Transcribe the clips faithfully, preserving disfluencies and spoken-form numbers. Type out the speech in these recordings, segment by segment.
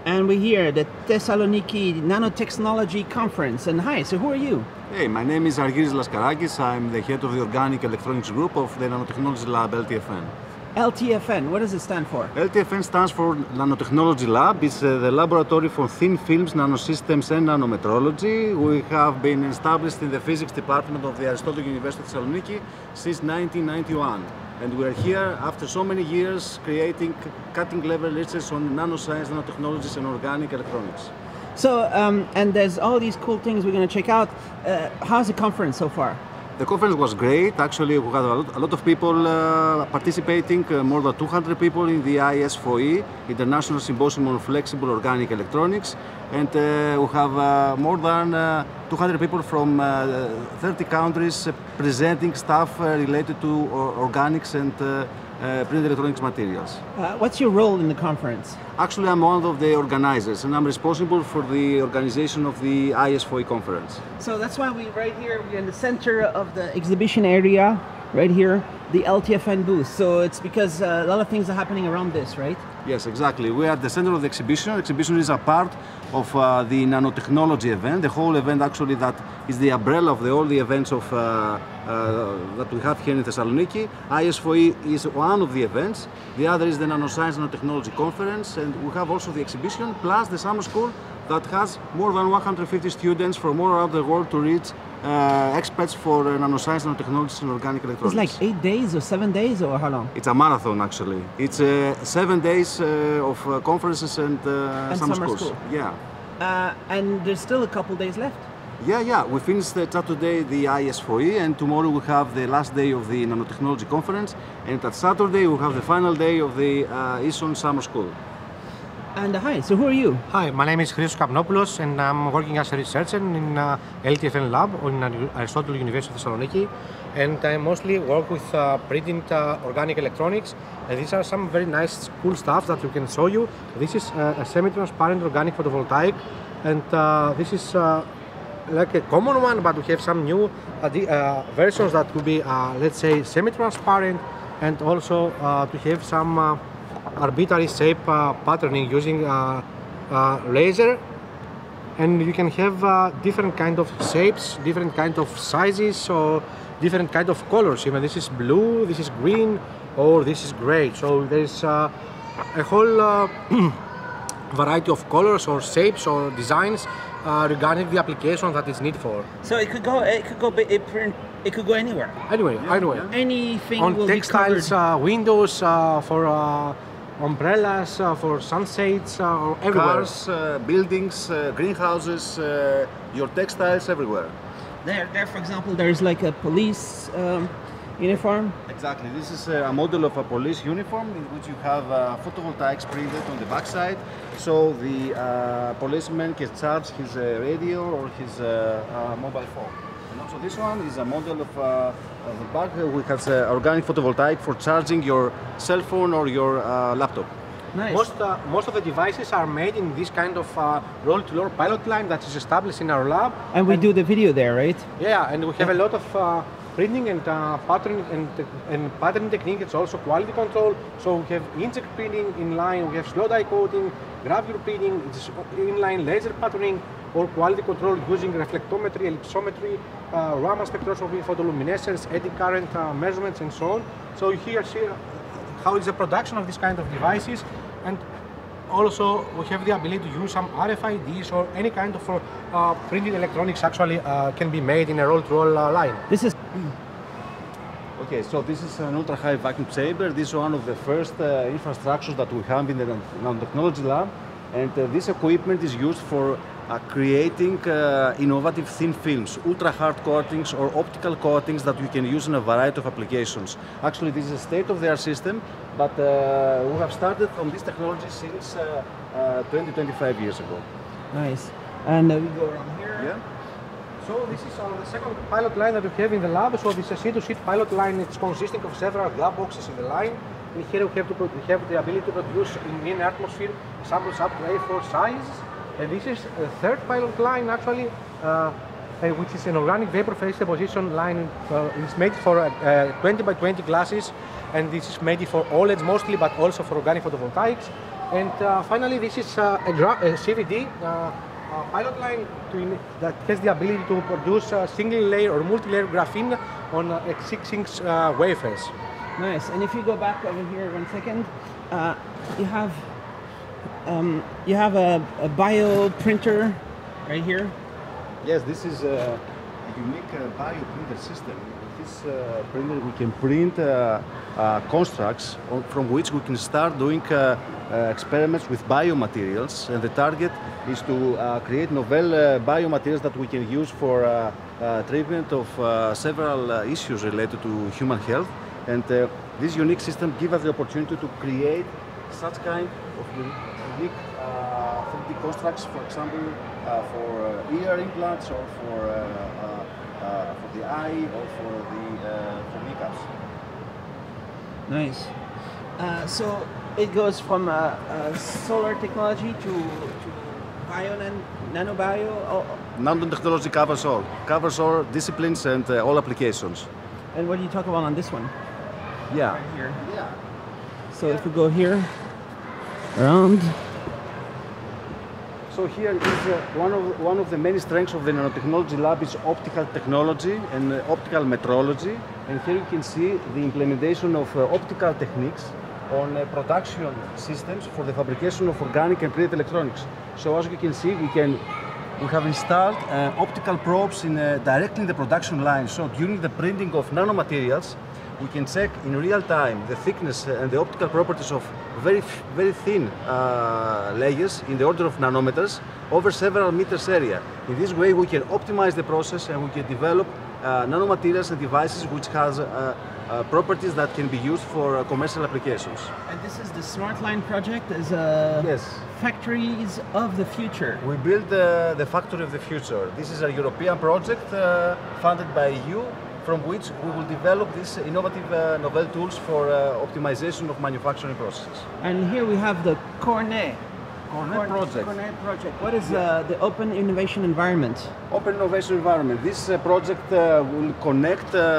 And we're here at the Thessaloniki Nanotechnology Conference. And hi, so who are you? Hey, my name is Aristotle. I'm the head of the Organic Electronics Group of the Nanotechnology Lab L T F N. L T F N, what does it stand for? L T F N stands for Nanotechnology Lab. It's uh, the laboratory for thin films, nanosystems and nanometrology. We have been established in the physics department of the Aristotle University of Thessaloniki since nineteen ninety-one. And we are here after so many years creating cutting-level research on nanoscience, nanotechnologies and organic electronics. So, um, and there's all these cool things we're going to check out. Uh, how's the conference so far? The conference was great. Actually, we had a lot, a lot of people uh, participating, uh, more than two hundred people in the I S F O E, International Symposium on Flexible Organic Electronics. And uh, we have uh, more than uh, two hundred people from uh, thirty countries uh, presenting stuff uh, related to uh, organics and uh, uh, printed electronics materials. Uh, what's your role in the conference? Actually, I'm one of the organizers, and I'm responsible for the organization of the I S F O E conference. So that's why we right here, we're in the center of the exhibition area, right here, the L T F N booth. So it's because uh, a lot of things are happening around this, right? Yes, exactly. We are at the center of the exhibition. The exhibition is a part of uh, the nanotechnology event. The whole event actually that is the umbrella of the, all the events of, uh, uh, that we have here in Thessaloniki. I S F O E is one of the events. The other is the Nanoscience Nanotechnology Conference, and we have also the exhibition plus the summer school that has more than one hundred fifty students from all around the world to reach uh, experts for uh, nanoscience, nanotechnologies and organic electronics. It's like eight days or seven days or how long? It's a marathon actually. It's uh, seven days uh, of uh, conferences and, uh, and summer, summer schools. School. Yeah. Uh, and there's still a couple days left. Yeah, yeah. We finished uh, Saturday the I S F O E, and tomorrow we have the last day of the Nanotechnology Conference, and at Saturday we have the final day of the uh, Ison Summer School. And uh, hi, so who are you? Hi, my name is Christos Kapnopoulos and I'm working as a researcher in uh, L T F N Lab in uh, Aristotle University of Thessaloniki, and I mostly work with uh, printed uh, organic electronics, and these are some very nice cool stuff that we can show you. This is uh, a semi-transparent organic photovoltaic, and uh, this is uh, like a common one, but we have some new uh, uh, versions that will be, uh, let's say, semi-transparent, and also uh, to have some uh, arbitrary shape uh, patterning using uh, uh, laser, and you can have uh, different kind of shapes, different kind of sizes, or different kind of colors. Even this is blue, this is green, or this is gray. So there's uh, a whole uh, variety of colors or shapes or designs uh, regarding the application that it's needed for. So it could go, it could go, it print, it could go anywhere. Anyway, yeah, anywhere. Yeah. Anything on will textiles, be covered. uh, windows, uh, for uh, umbrellas, uh, for sunshades, uh, or everywhere. Cars, uh, buildings, uh, greenhouses, uh, your textiles, everywhere. There, there, for example, there's like a police um, uniform. Exactly. This is a model of a police uniform in which you have uh, photovoltaics printed on the backside, so the uh, policeman can charge his uh, radio or his uh, uh, mobile phone. And also this one is a model of, uh, of the back which has uh, organic photovoltaic for charging your cell phone or your uh, laptop. Nice. Most, uh, most of the devices are made in this kind of uh, roll-to-roll pilot line that is established in our lab. And we and do the video there, right? Yeah, and we have a lot of uh, printing and uh, patterning and, and patterning technique. It's also quality control. So we have inkjet printing in line, we have slow die coating, gravure printing, it's inline laser patterning, or quality control using reflectometry, ellipsometry, uh, Raman spectroscopy, photoluminescence, eddy current uh, measurements, and so on. So here see how is the production of this kind of devices, and also we have the ability to use some R F I Ds or any kind of uh, printed electronics actually uh, can be made in a roll-to-roll uh, line. This is Okay, so this is an ultra-high vacuum chamber. This is one of the first uh, infrastructures that we have in the Nanotechnology Lab, and uh, this equipment is used for uh, creating uh, innovative thin films, ultra-hard coatings or optical coatings that we can use in a variety of applications. Actually, this is a state-of-the-art system, but uh, we have started on this technology since uh, uh, twenty, twenty-five years ago. nice. And uh, we go around here. Yeah. So this is our second pilot line that we have in the lab. So this is a seat-to-seat pilot line. It's consisting of several glove boxes in the line. And here we have, to, we have the ability to produce in the atmosphere samples up to A four size. And this is the third pilot line actually, uh, uh, which is an organic vapor phase deposition line. Uh, it's made for uh, twenty by twenty glasses, and this is made for O L E Ds mostly, but also for organic photovoltaics. And uh, finally, this is uh, a, gra a C V D, uh, a pilot line to that has the ability to produce a single layer or multi-layer graphene on uh, six inch uh, wafers. Nice. And if you go back over here one second, uh, you have um, you have a, a bio printer right here. Yes, this is a unique uh, bio printer system. With this uh, printer, we can print uh, uh, constructs on, from which we can start doing uh, uh, experiments with biomaterials. And the target is to uh, create novel uh, biomaterials that we can use for uh, uh, treatment of uh, several uh, issues related to human health. And uh, this unique system gives us the opportunity to create such kind of unique uh, three D constructs, for example, uh, for uh, ear implants or for, uh, uh, uh, for the eye or for the uh, for kneecaps. Nice. Uh, so it goes from uh, uh, solar technology to, to bio and nanobio? Oh. Nanotechnology covers all, covers all disciplines and uh, all applications. And what do you talk about on this one? Yeah. Right here. Yeah. So if we go here, around. So here is uh, one of one of the many strengths of the Nanotechnology Lab is optical technology and uh, optical metrology. And here you can see the implementation of uh, optical techniques on uh, production systems for the fabrication of organic and printed electronics. So as you can see, we can we have installed uh, optical probes in uh, directly in the production line. So during the printing of nanomaterials, we can check in real time the thickness and the optical properties of very, very thin uh, layers in the order of nanometers over several meters area. In this way, we can optimize the process and we can develop uh, nanomaterials and devices which has uh, uh, properties that can be used for uh, commercial applications. And this is the Smart Line project, is uh, yes. Factories of the future. We build uh, the factory of the future. This is a European project uh, funded by E U, from which we will develop these innovative uh, novel tools for uh, optimization of manufacturing processes. And here we have the Cornet. Cornet project. Cornet project. What is uh, the Open Innovation Environment? Open Innovation Environment. This uh, project uh, will connect uh,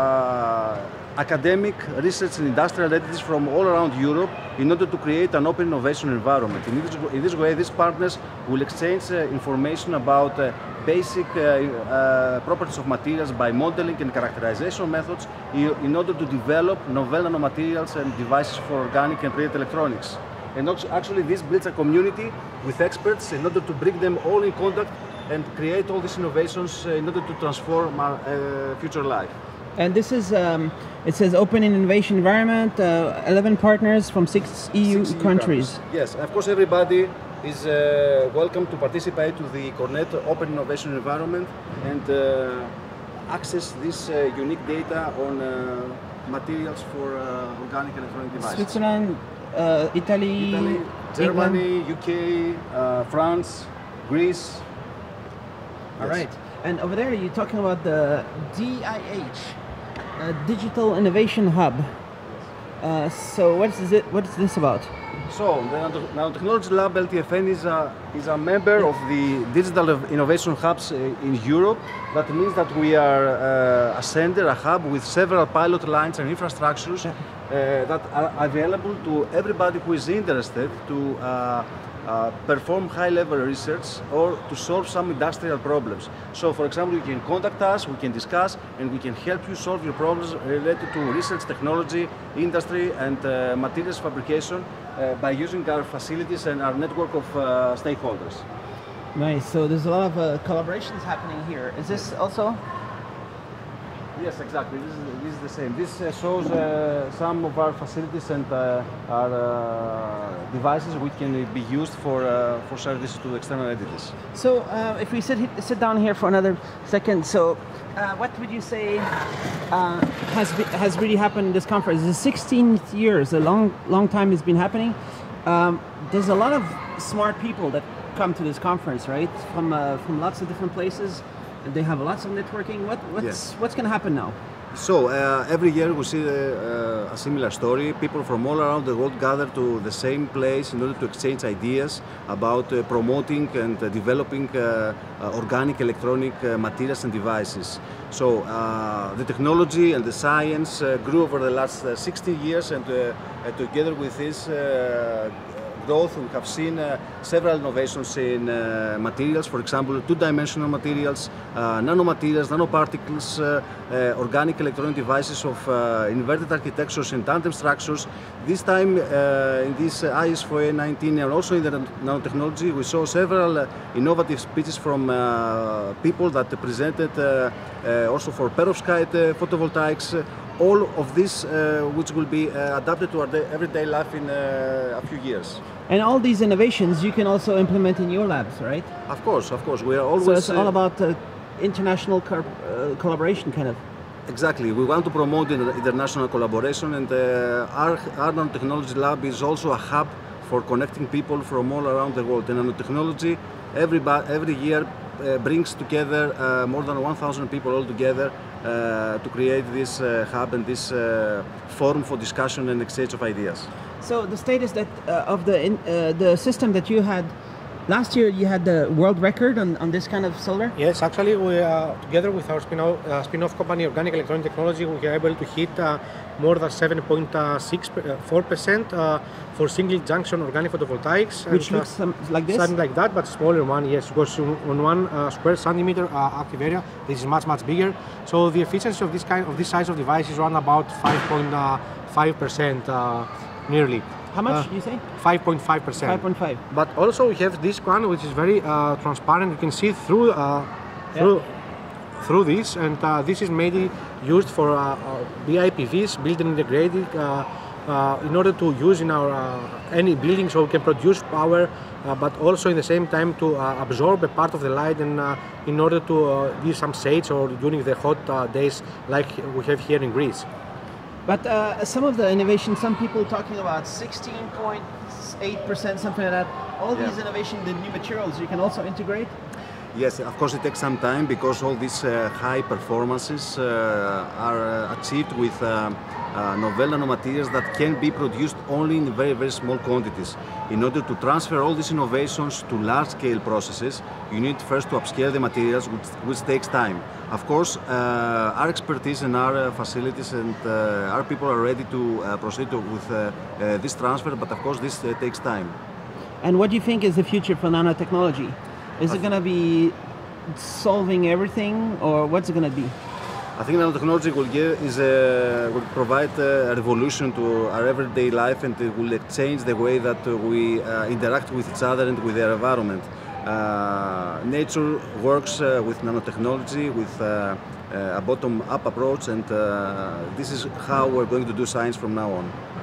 uh, academic, research and industrial entities from all around Europe in order to create an open innovation environment. In this, in this way, these partners will exchange uh, information about uh, basic uh, uh, properties of materials by modeling and characterization methods in, in order to develop novel nanomaterials and devices for organic and printed electronics. And also, actually, this builds a community with experts in order to bring them all in contact and create all these innovations uh, in order to transform our uh, future life. And this is, um, it says Open Innovation Environment, uh, eleven partners from six E U six countries. countries. Yes, of course, everybody is uh, welcome to participate to the Cornet Open Innovation Environment and uh, access this uh, unique data on uh, materials for uh, organic and electronic devices. Switzerland, uh, Italy, Italy, Germany, England. U K, uh, France, Greece. All Yes. right. And over there, you're talking about the D I H, uh, Digital Innovation Hub. Uh, so what is it? What is this about? So the Nanotechnology Lab L T F N is a, is a member of the Digital Innovation Hubs in Europe. That means that we are uh, a center, a hub with several pilot lines and infrastructures uh, that are available to everybody who is interested to uh, uh, perform high-level research or to solve some industrial problems. So, for example, you can contact us, we can discuss, and we can help you solve your problems related to research, technology, industry, and uh, materials fabrication uh, by using our facilities and our network of uh, stakeholders. Nice. So there's a lot of uh, collaborations happening here. Is this also? Yes, exactly. This is, this is the same. This uh, shows uh, some of our facilities and uh, our uh, devices which can be used for uh, for service to external entities. So uh, if we sit sit down here for another second, so uh, what would you say uh, has be, has really happened in this conference? It's sixteen years, a long long time has been happening. Um, there's a lot of smart people that come to this conference, right? From uh, from lots of different places. They have lots of networking. What, what's Yes. what's going to happen now? So uh, every year we see uh, a similar story. People from all around the world gather to the same place in order to exchange ideas about uh, promoting and uh, developing uh, uh, organic electronic uh, materials and devices. So uh, the technology and the science uh, grew over the last uh, sixty years, and uh, uh, together with this uh, growth. We have seen uh, several innovations in uh, materials, for example, two-dimensional materials, uh, nanomaterials, nanoparticles, uh, uh, organic electronic devices of uh, inverted architectures and tandem structures. This time, uh, in this uh, I S F O E nineteen and also in the nanotechnology, we saw several uh, innovative speeches from uh, people that presented uh, uh, also for perovskite uh, photovoltaics. Uh, all of this uh, which will be uh, adapted to our day, everyday life in uh, a few years. And all these innovations you can also implement in your labs, right? Of course, of course. We are always... So it's all uh, about uh, international co uh, collaboration, kind of. Exactly. We want to promote international collaboration, and uh, our, our nanotechnology lab is also a hub for connecting people from all around the world. And nanotechnology every, every year uh, brings together uh, more than one thousand people all together uh, to create this uh, hub and this uh, forum for discussion and exchange of ideas. So the status that uh, of the in, uh, the system that you had last year, you had the world record on, on this kind of solar? Yes, actually, we uh, together with our spin-off, uh, spin-off company, Organic Electronic Technology, we were able to hit uh, more than seven point six four percent uh, for single junction organic photovoltaics. Which and, looks uh, some, like this? Something like that, but smaller one, yes, because on one uh, square centimeter uh, active area, this is much, much bigger. So the efficiency of this kind of this size of device is around about five point five percent uh, nearly. How much uh, did you say? five point five percent. five point five. But also we have this one which is very uh, transparent. You can see through uh, through yeah. through this, and uh, this is mainly used for uh, uh, B I P Vs, building integrated, uh, uh, in order to use in our uh, any building, so we can produce power, uh, but also in the same time to uh, absorb a part of the light, and uh, in order to uh, give some shades or during the hot uh, days like we have here in Greece. But uh, some of the innovations, some people talking about sixteen point eight percent, something like that. All yeah. these innovations, the new materials, you can also integrate? Yes, of course it takes some time because all these uh, high performances uh, are uh, achieved with uh, uh, novel nanomaterials that can be produced only in very, very small quantities. In order to transfer all these innovations to large-scale processes, you need first to upscale the materials, which, which takes time. Of course, uh, our expertise and our uh, facilities and uh, our people are ready to uh, proceed to, with uh, uh, this transfer, but of course this uh, takes time. And what do you think is the future for nanotechnology? Is it going to be solving everything, or what's it going to be? I think nanotechnology will, give, is a, will provide a revolution to our everyday life, and it will change the way that we uh, interact with each other and with their environment. Uh, nature works uh, with nanotechnology, with uh, uh, a bottom-up approach, and uh, this is how we're going to do science from now on.